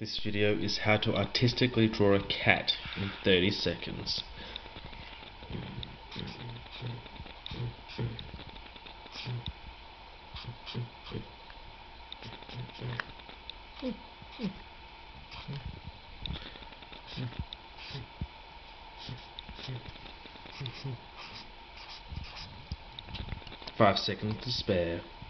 This video is how to artistically draw a cat in 30 seconds. Five seconds to spare.